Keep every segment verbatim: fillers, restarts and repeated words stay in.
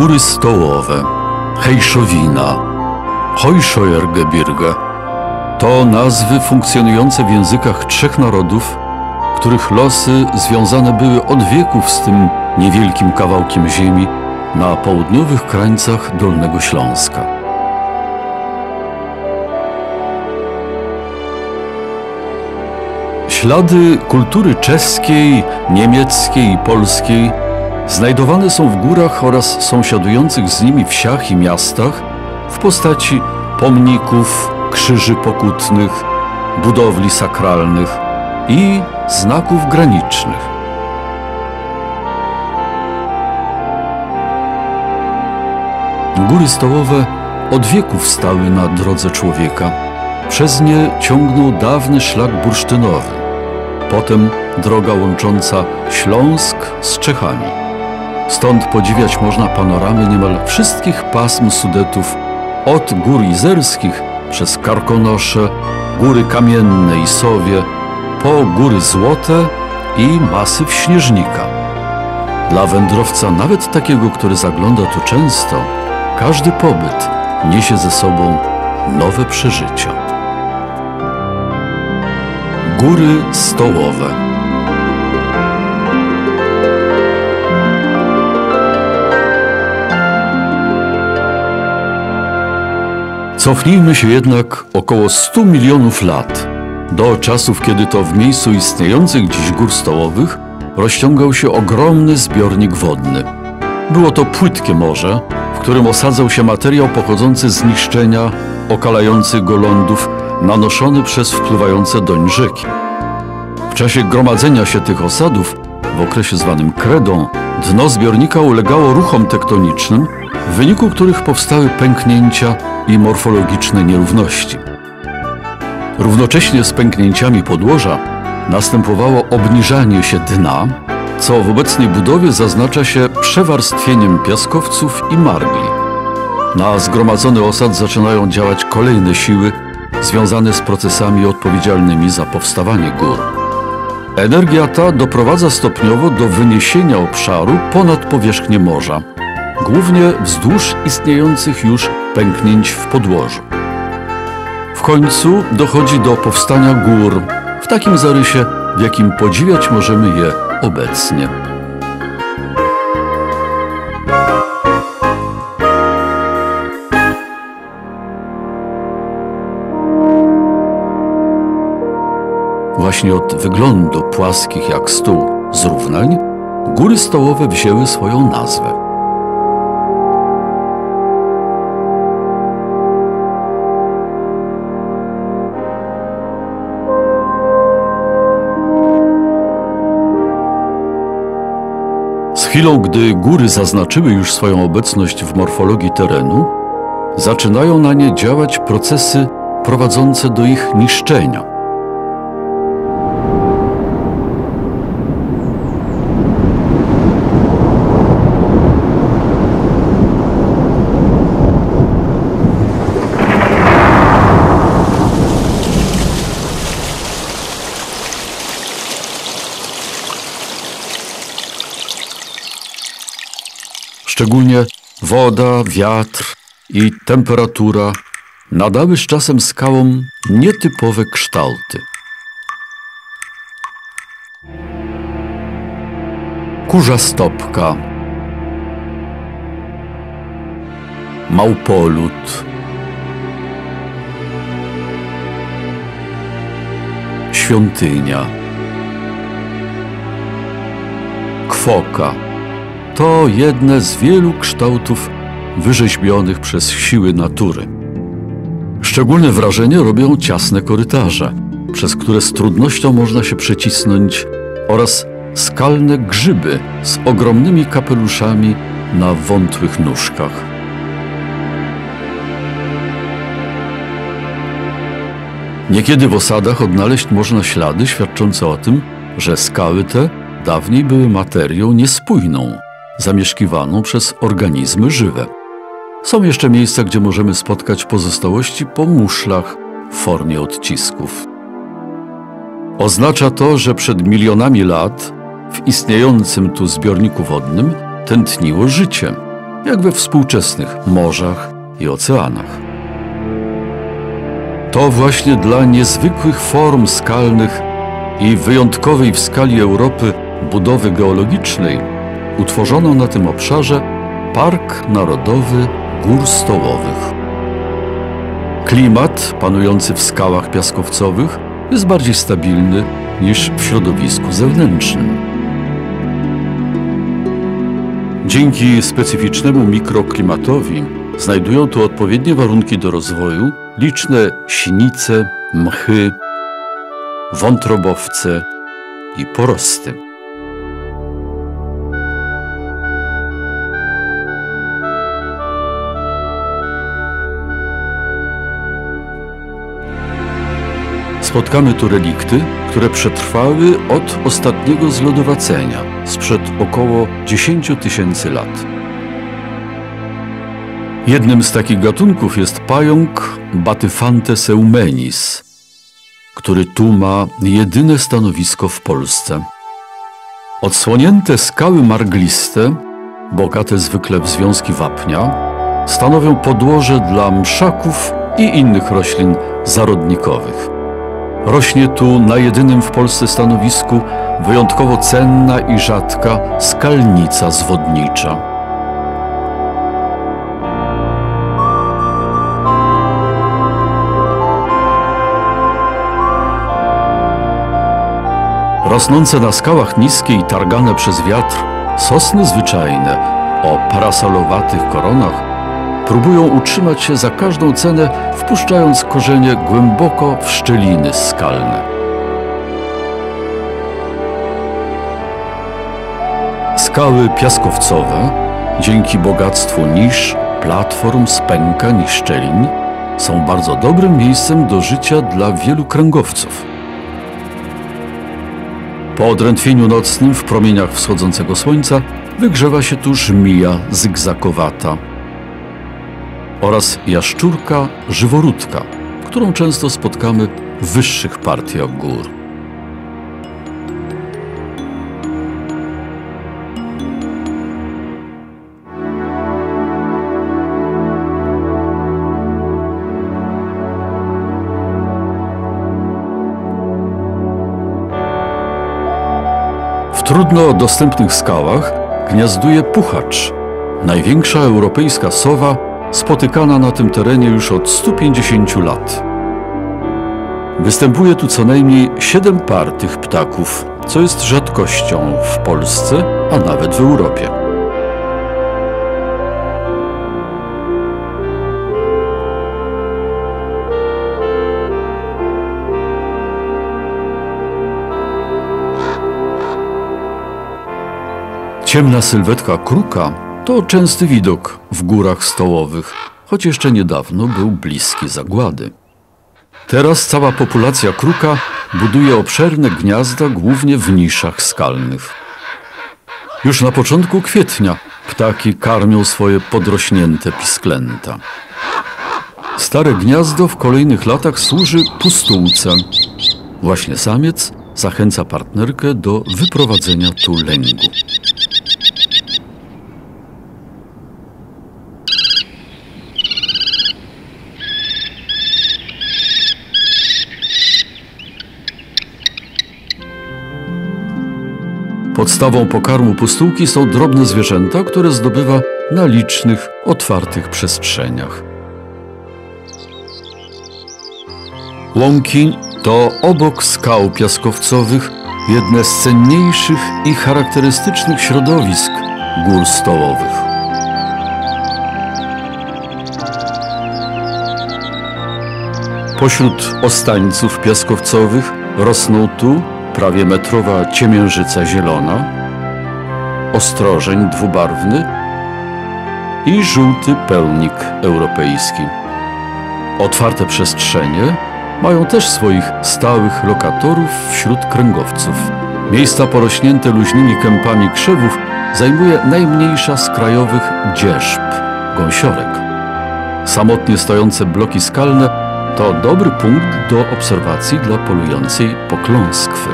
Góry stołowe, Hejszowina, Heuscheuergebirge to nazwy funkcjonujące w językach trzech narodów, których losy związane były od wieków z tym niewielkim kawałkiem ziemi na południowych krańcach Dolnego Śląska. Ślady kultury czeskiej, niemieckiej i polskiej znajdowane są w górach oraz sąsiadujących z nimi wsiach i miastach w postaci pomników, krzyży pokutnych, budowli sakralnych i znaków granicznych. Góry stołowe od wieków stały na drodze człowieka. Przez nie ciągnął dawny szlak bursztynowy, potem droga łącząca Śląsk z Czechami. Stąd podziwiać można panoramy niemal wszystkich pasm Sudetów, od gór izerskich przez Karkonosze, góry kamienne i Sowie, po góry złote i masyw Śnieżnika. Dla wędrowca, nawet takiego, który zagląda tu często, każdy pobyt niesie ze sobą nowe przeżycia. Góry stołowe. Cofnijmy się jednak około stu milionów lat, do czasów, kiedy to w miejscu istniejących dziś gór stołowych rozciągał się ogromny zbiornik wodny. Było to płytkie morze, w którym osadzał się materiał pochodzący z niszczenia okalających go lądów, nanoszony przez wpływające doń rzeki. W czasie gromadzenia się tych osadów, w okresie zwanym kredą, dno zbiornika ulegało ruchom tektonicznym, w wyniku których powstały pęknięcia i morfologiczne nierówności. Równocześnie z pęknięciami podłoża następowało obniżanie się dna, co w obecnej budowie zaznacza się przewarstwieniem piaskowców i margli. Na zgromadzony osad zaczynają działać kolejne siły związane z procesami odpowiedzialnymi za powstawanie gór. Energia ta doprowadza stopniowo do wyniesienia obszaru ponad powierzchnię morza, głównie wzdłuż istniejących już pęknięć w podłożu. W końcu dochodzi do powstania gór w takim zarysie, w jakim podziwiać możemy je obecnie. Właśnie od wyglądu płaskich jak stół zrównań góry stołowe wzięły swoją nazwę. Z chwilą, gdy góry zaznaczyły już swoją obecność w morfologii terenu, zaczynają na nie działać procesy prowadzące do ich niszczenia. Szczególnie woda, wiatr i temperatura nadały z czasem skałom nietypowe kształty. Kurza stopka, małpolud, świątynia, kwoka. To jedne z wielu kształtów wyrzeźbionych przez siły natury. Szczególne wrażenie robią ciasne korytarze, przez które z trudnością można się przecisnąć, oraz skalne grzyby z ogromnymi kapeluszami na wątłych nóżkach. Niekiedy w osadach odnaleźć można ślady świadczące o tym, że skały te dawniej były materią niespójną, zamieszkiwaną przez organizmy żywe. Są jeszcze miejsca, gdzie możemy spotkać pozostałości po muszlach w formie odcisków. Oznacza to, że przed milionami lat w istniejącym tu zbiorniku wodnym tętniło życie. jak we współczesnych morzach i oceanach. To właśnie dla niezwykłych form skalnych i wyjątkowej w skali Europy budowy geologicznej utworzono na tym obszarze Park Narodowy Gór Stołowych. Klimat panujący w skałach piaskowcowych jest bardziej stabilny niż w środowisku zewnętrznym. Dzięki specyficznemu mikroklimatowi znajdują tu odpowiednie warunki do rozwoju liczne sinice, mchy, wątrobowce i porosty. Spotkamy tu relikty, które przetrwały od ostatniego zlodowacenia, sprzed około dziesięciu tysięcy lat. Jednym z takich gatunków jest pająk Batyfanthes eumenis, który tu ma jedyne stanowisko w Polsce. Odsłonięte skały margliste, bogate zwykle w związki wapnia, stanowią podłoże dla mszaków i innych roślin zarodnikowych. Rośnie tu na jedynym w Polsce stanowisku wyjątkowo cenna i rzadka skalnica zwodnicza. Rosnące na skałach niskie i targane przez wiatr sosny zwyczajne o parasolowatych koronach próbują utrzymać się za każdą cenę, wpuszczając korzenie głęboko w szczeliny skalne. Skały piaskowcowe, dzięki bogactwu nisz, platform, spękań i szczelin, są bardzo dobrym miejscem do życia dla wielu kręgowców. Po odrętwieniu nocnym w promieniach wschodzącego słońca wygrzewa się tu żmija zygzakowata oraz jaszczurka żyworódka, którą często spotkamy w wyższych partiach gór. W trudno dostępnych skałach gniazduje puchacz, największa europejska sowa, spotykana na tym terenie już od stu pięćdziesięciu lat. Występuje tu co najmniej siedem par tych ptaków, co jest rzadkością w Polsce, a nawet w Europie. Ciemna sylwetka kruka to częsty widok w górach stołowych, choć jeszcze niedawno był bliski zagłady. Teraz cała populacja kruka buduje obszerne gniazda głównie w niszach skalnych. Już na początku kwietnia ptaki karmią swoje podrośnięte pisklęta. Stare gniazdo w kolejnych latach służy pustułce. Właśnie samiec zachęca partnerkę do wyprowadzenia tu lęgu. Podstawą pokarmu pustułki są drobne zwierzęta, które zdobywa na licznych, otwartych przestrzeniach. Łąki to obok skał piaskowcowych jedne z cenniejszych i charakterystycznych środowisk gór stołowych. Pośród ostańców piaskowcowych rosną tu prawie metrowa ciemiężyca zielona, ostrożeń dwubarwny i żółty pełnik europejski. Otwarte przestrzenie mają też swoich stałych lokatorów wśród kręgowców. Miejsca porośnięte luźnymi kępami krzewów zajmuje najmniejsza z krajowych dzierżb – gąsiorek. Samotnie stojące bloki skalne to dobry punkt do obserwacji dla polującej po kląskwy.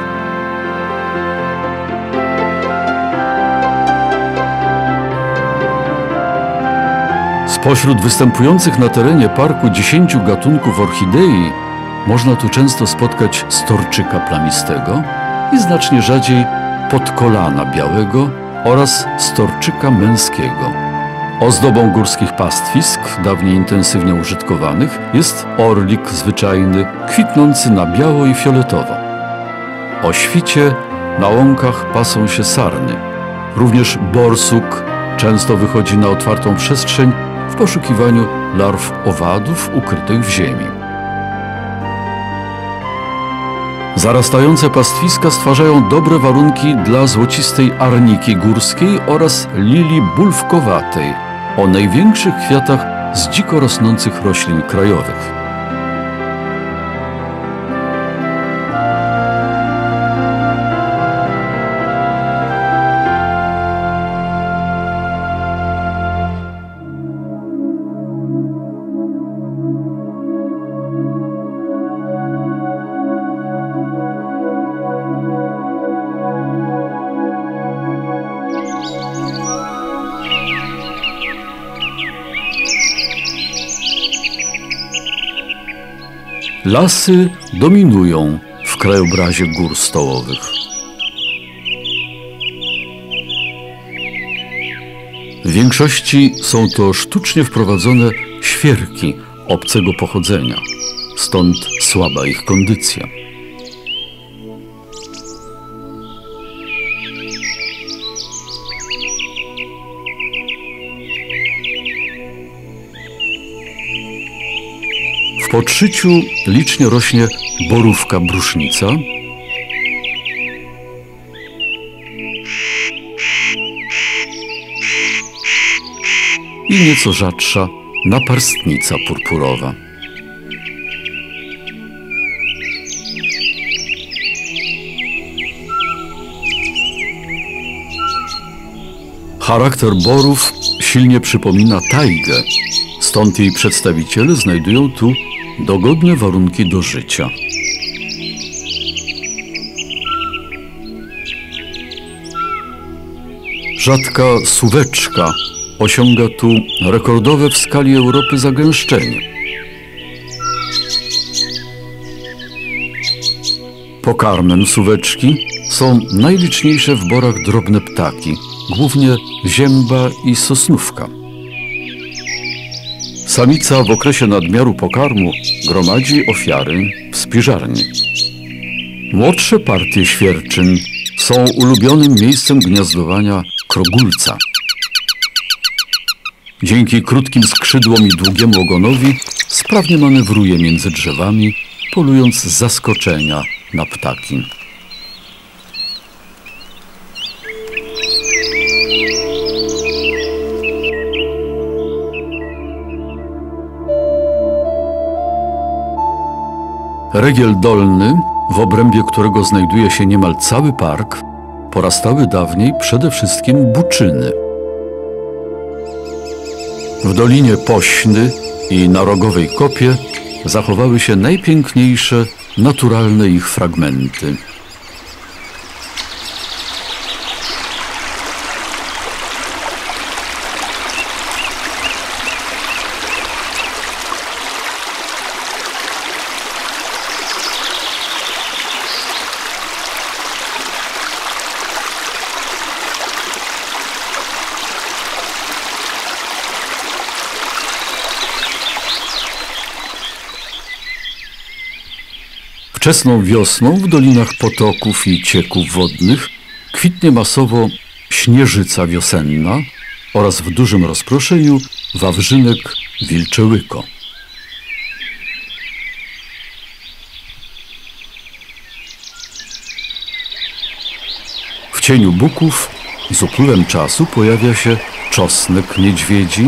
Spośród występujących na terenie parku dziesięciu gatunków orchidei można tu często spotkać storczyka plamistego i znacznie rzadziej podkolana białego oraz storczyka męskiego. Ozdobą górskich pastwisk, dawniej intensywnie użytkowanych, jest orlik zwyczajny, kwitnący na biało i fioletowo. O świcie na łąkach pasą się sarny. Również borsuk często wychodzi na otwartą przestrzeń w poszukiwaniu larw owadów ukrytych w ziemi. Zarastające pastwiska stwarzają dobre warunki dla złocistej arniki górskiej oraz lilii bulwkowatej o największych kwiatach z dziko rosnących roślin krajowych. Lasy dominują w krajobrazie gór stołowych. W większości są to sztucznie wprowadzone świerki obcego pochodzenia, stąd słaba ich kondycja. W podszyciu licznie rośnie borówka brusznica, i nieco rzadsza naparstnica purpurowa. Charakter borów silnie przypomina tajgę, stąd jej przedstawiciele znajdują tu dogodne warunki do życia. Rzadka suweczka osiąga tu rekordowe w skali Europy zagęszczenie. Pokarmem suweczki są najliczniejsze w borach drobne ptaki, głównie zięba i sosnówka. Samica w okresie nadmiaru pokarmu gromadzi ofiary w spiżarni. Młodsze partie świerczyn są ulubionym miejscem gniazdowania krogulca. Dzięki krótkim skrzydłom i długiemu ogonowi sprawnie manewruje między drzewami, polując z zaskoczenia na ptaki. Regiel dolny, w obrębie którego znajduje się niemal cały park, porastały dawniej przede wszystkim buczyny. W Dolinie Pośny i na Rogowej Kopie zachowały się najpiękniejsze, naturalne ich fragmenty. Wczesną wiosną w dolinach potoków i cieków wodnych kwitnie masowo śnieżyca wiosenna oraz w dużym rozproszeniu wawrzynek wilczełyko. W cieniu buków z upływem czasu pojawia się czosnek niedźwiedzi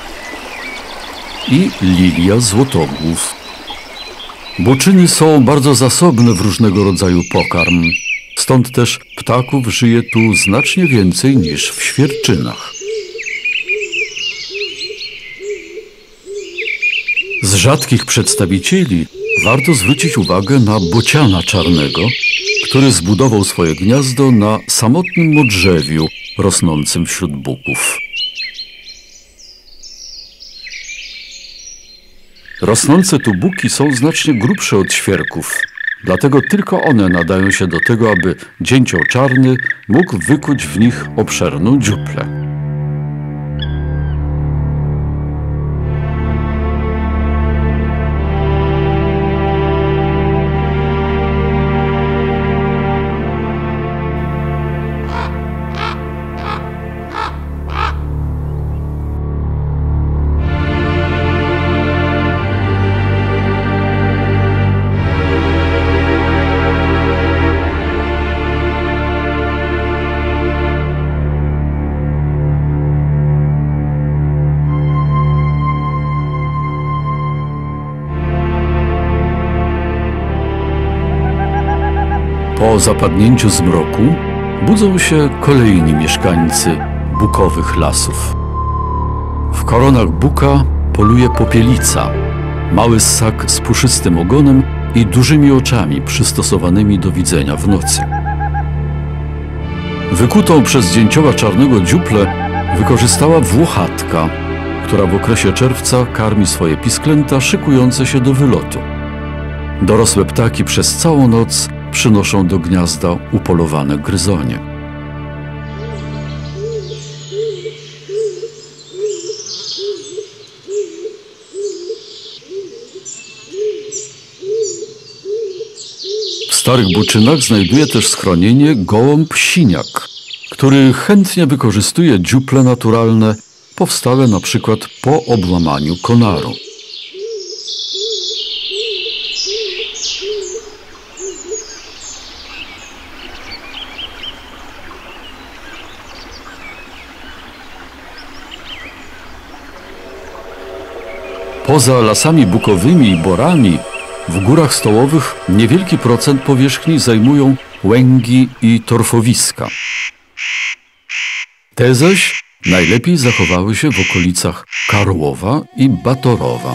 i lilia złotogłów. Buczyny są bardzo zasobne w różnego rodzaju pokarm, stąd też ptaków żyje tu znacznie więcej niż w świerczynach. Z rzadkich przedstawicieli warto zwrócić uwagę na bociana czarnego, który zbudował swoje gniazdo na samotnym modrzewiu rosnącym wśród buków. Rosnące tu buki są znacznie grubsze od świerków. Dlatego tylko one nadają się do tego, aby dzięcioł czarny mógł wykuć w nich obszerną dziuplę. Po zapadnięciu zmroku budzą się kolejni mieszkańcy bukowych lasów. W koronach buka poluje popielica, mały ssak z puszystym ogonem i dużymi oczami przystosowanymi do widzenia w nocy. Wykutą przez dzięcioła czarnego dziuplę wykorzystała włochatka, która w okresie czerwca karmi swoje pisklęta szykujące się do wylotu. Dorosłe ptaki przez całą noc przynoszą do gniazda upolowane gryzonie. W starych buczynach znajduje też schronienie gołąb siniak, który chętnie wykorzystuje dziuple naturalne powstałe na przykład po obłamaniu konaru. Poza lasami bukowymi i borami, w górach stołowych niewielki procent powierzchni zajmują łęgi i torfowiska. Te zaś najlepiej zachowały się w okolicach Karłowa i Batorowa.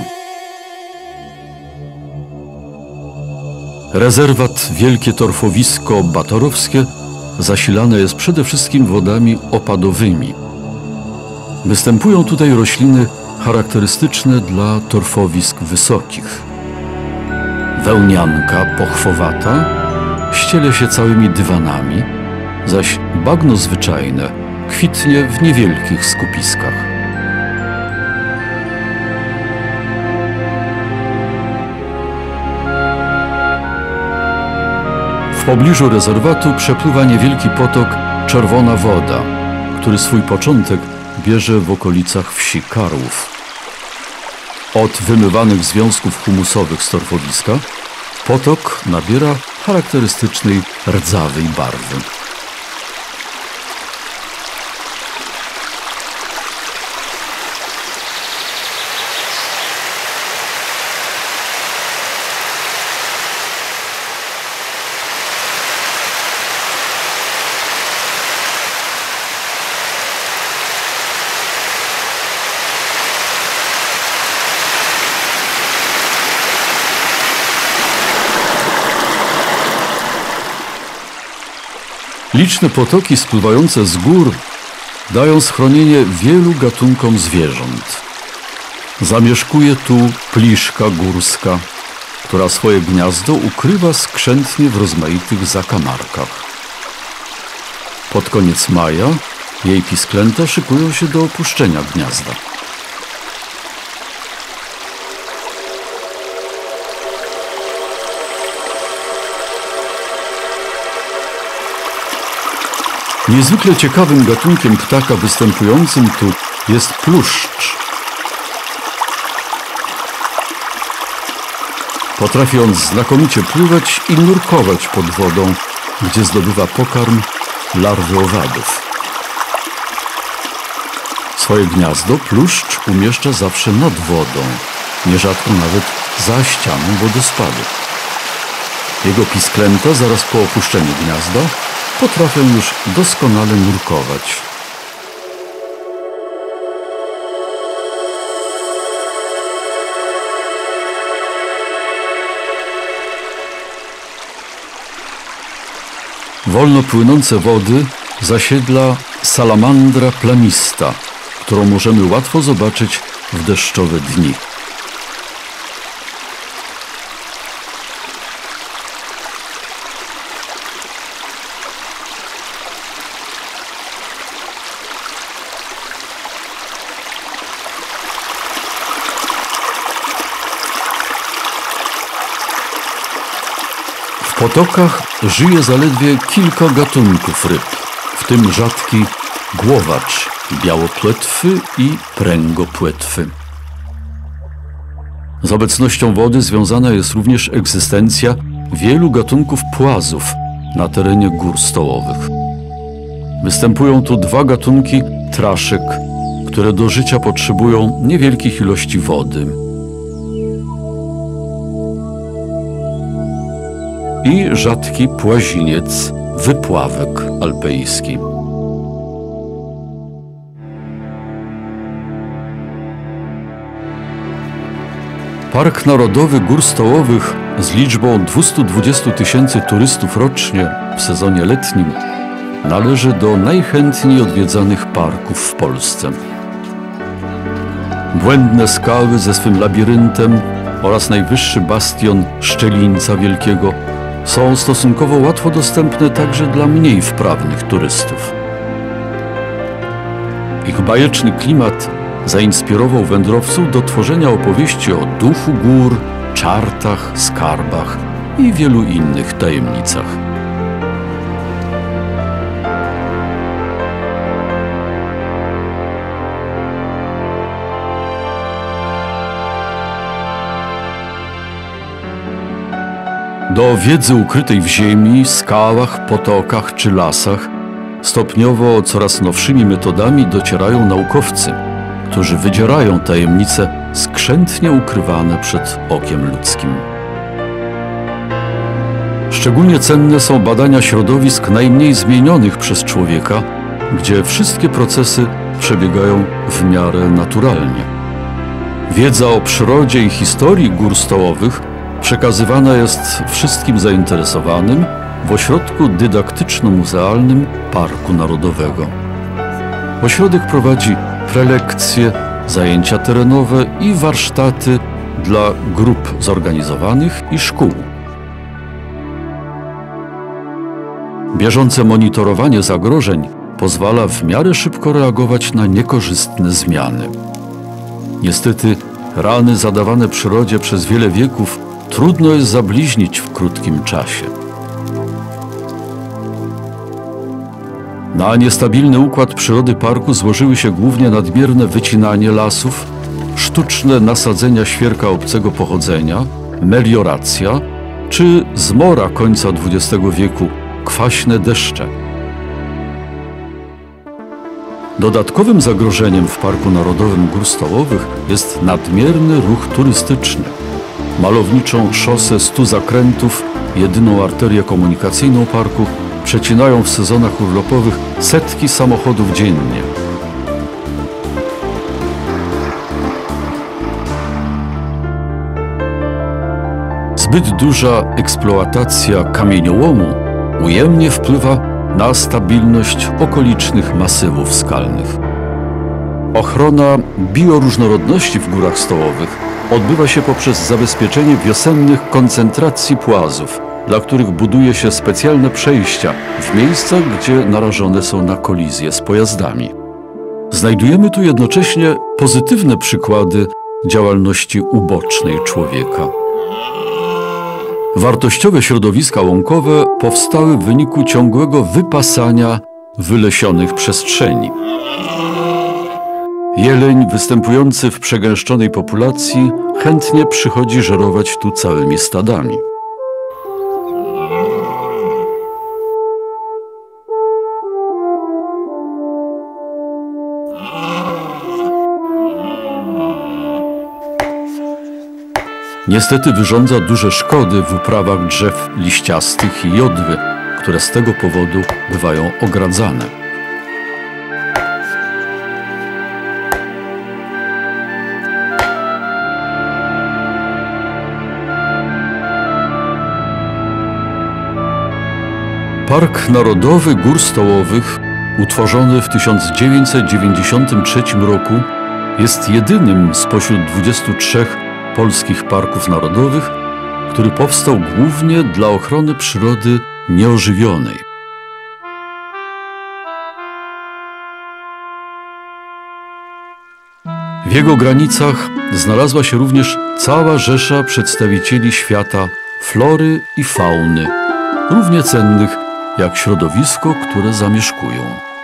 Rezerwat Wielkie Torfowisko Batorowskie zasilane jest przede wszystkim wodami opadowymi. Występują tutaj rośliny charakterystyczne dla torfowisk wysokich. Wełnianka pochwowata ściele się całymi dywanami, zaś bagno zwyczajne kwitnie w niewielkich skupiskach. W pobliżu rezerwatu przepływa niewielki potok Czerwona Woda, który swój początek bierze w okolicach wsi Karłów. Od wymywanych związków humusowych z torfowiska potok nabiera charakterystycznej rdzawej barwy. Liczne potoki spływające z gór dają schronienie wielu gatunkom zwierząt. Zamieszkuje tu pliszka górska, która swoje gniazdo ukrywa skrzętnie w rozmaitych zakamarkach. Pod koniec maja jej pisklęta szykują się do opuszczenia gniazda. Niezwykle ciekawym gatunkiem ptaka występującym tu jest pluszcz. Potrafi on znakomicie pływać i nurkować pod wodą, gdzie zdobywa pokarm larwy owadów. Swoje gniazdo pluszcz umieszcza zawsze nad wodą, nierzadko nawet za ścianą wodospadu. Jego pisklęta zaraz po opuszczeniu gniazda potrafią już doskonale nurkować. Wolno płynące wody zasiedla salamandra plamista, którą możemy łatwo zobaczyć w deszczowe dni. potokach żyje zaledwie kilka gatunków ryb, w tym rzadki głowacz białopłetwy i pręgopłetwy. Z obecnością wody związana jest również egzystencja wielu gatunków płazów na terenie gór stołowych. Występują tu dwa gatunki traszek, które do życia potrzebują niewielkich ilości wody. I rzadki płaziniec, wypławek alpejski. Park Narodowy Gór Stołowych z liczbą dwieście dwadzieścia tysięcy turystów rocznie w sezonie letnim należy do najchętniej odwiedzanych parków w Polsce. Błędne skały ze swym labiryntem oraz najwyższy bastion Szczelińca Wielkiego są stosunkowo łatwo dostępne także dla mniej wprawnych turystów. Ich bajeczny klimat zainspirował wędrowców do tworzenia opowieści o duchu gór, czartach, skarbach i wielu innych tajemnicach. Do wiedzy ukrytej w ziemi, skałach, potokach czy lasach stopniowo coraz nowszymi metodami docierają naukowcy, którzy wydzierają tajemnice skrzętnie ukrywane przed okiem ludzkim. Szczególnie cenne są badania środowisk najmniej zmienionych przez człowieka, gdzie wszystkie procesy przebiegają w miarę naturalnie. Wiedza o przyrodzie i historii gór stołowych przekazywana jest wszystkim zainteresowanym w ośrodku dydaktyczno-muzealnym Parku Narodowego. Ośrodek prowadzi prelekcje, zajęcia terenowe i warsztaty dla grup zorganizowanych i szkół. Bieżące monitorowanie zagrożeń pozwala w miarę szybko reagować na niekorzystne zmiany. Niestety rany zadawane przyrodzie przez wiele wieków trudno jest zabliźnić w krótkim czasie. Na niestabilny układ przyrody parku złożyły się głównie nadmierne wycinanie lasów, sztuczne nasadzenia świerka obcego pochodzenia, melioracja czy zmora końca dwudziestego wieku, kwaśne deszcze. Dodatkowym zagrożeniem w Parku Narodowym Gór Stołowych jest nadmierny ruch turystyczny. Malowniczą szosę stu zakrętów, jedyną arterię komunikacyjną parku, przecinają w sezonach urlopowych setki samochodów dziennie. Zbyt duża eksploatacja kamieniołomu ujemnie wpływa na stabilność okolicznych masywów skalnych. Ochrona bioróżnorodności w górach stołowych odbywa się poprzez zabezpieczenie wiosennych koncentracji płazów, dla których buduje się specjalne przejścia w miejscach, gdzie narażone są na kolizje z pojazdami. Znajdujemy tu jednocześnie pozytywne przykłady działalności ubocznej człowieka. Wartościowe środowiska łąkowe powstały w wyniku ciągłego wypasania wylesionych przestrzeni. Jeleń występujący w przegęszczonej populacji chętnie przychodzi żerować tu całymi stadami. Niestety wyrządza duże szkody w uprawach drzew liściastych i jodły, które z tego powodu bywają ogradzane. Park Narodowy Gór Stołowych, utworzony w tysiąc dziewięćset dziewięćdziesiątym trzecim roku, jest jedynym spośród dwudziestu trzech polskich parków narodowych, który powstał głównie dla ochrony przyrody nieożywionej. W jego granicach znalazła się również cała rzesza przedstawicieli świata flory i fauny, równie cennych jak środowisko, które zamieszkują.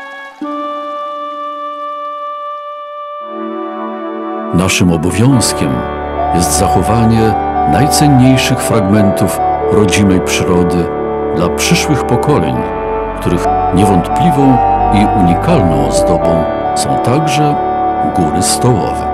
Naszym obowiązkiem jest zachowanie najcenniejszych fragmentów rodzimej przyrody dla przyszłych pokoleń, których niewątpliwą i unikalną ozdobą są także góry stołowe.